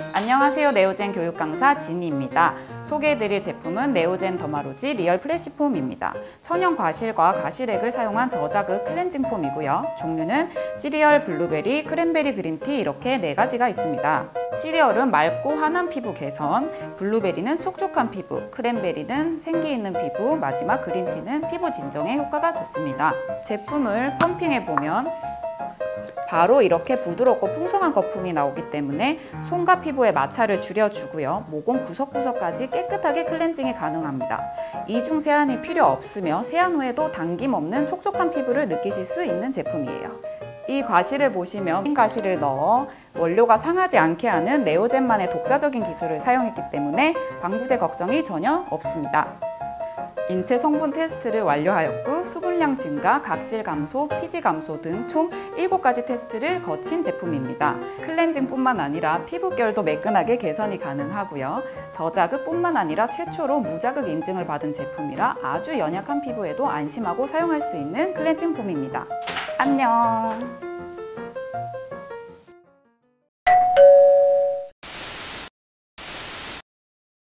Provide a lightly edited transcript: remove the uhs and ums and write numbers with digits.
안녕하세요. 네오젠 교육 강사 진희입니다. 소개해드릴 제품은 네오젠 더마로지 리얼 프레시 폼입니다. 천연 과실과 가실액을 사용한 저자극 클렌징 폼이고요. 종류는 시리얼, 블루베리, 크랜베리 그린티 이렇게 4가지가 있습니다. 시리얼은 맑고 환한 피부 개선, 블루베리는 촉촉한 피부, 크랜베리는 생기 있는 피부, 마지막 그린티는 피부 진정에 효과가 좋습니다. 제품을 펌핑해보면 바로 이렇게 부드럽고 풍성한 거품이 나오기 때문에 손과 피부의 마찰을 줄여주고요. 모공 구석구석까지 깨끗하게 클렌징이 가능합니다. 이중 세안이 필요 없으며 세안 후에도 당김 없는 촉촉한 피부를 느끼실 수 있는 제품이에요. 이 과실을 보시면 흰 과실을 넣어 원료가 상하지 않게 하는 네오젠만의 독자적인 기술을 사용했기 때문에 방부제 걱정이 전혀 없습니다. 인체 성분 테스트를 완료하였고 수분량 증가, 각질 감소, 피지 감소 등 총 7가지 테스트를 거친 제품입니다. 클렌징뿐만 아니라 피부결도 매끈하게 개선이 가능하고요. 저자극뿐만 아니라 최초로 무자극 인증을 받은 제품이라 아주 연약한 피부에도 안심하고 사용할 수 있는 클렌징 폼입니다. 안녕!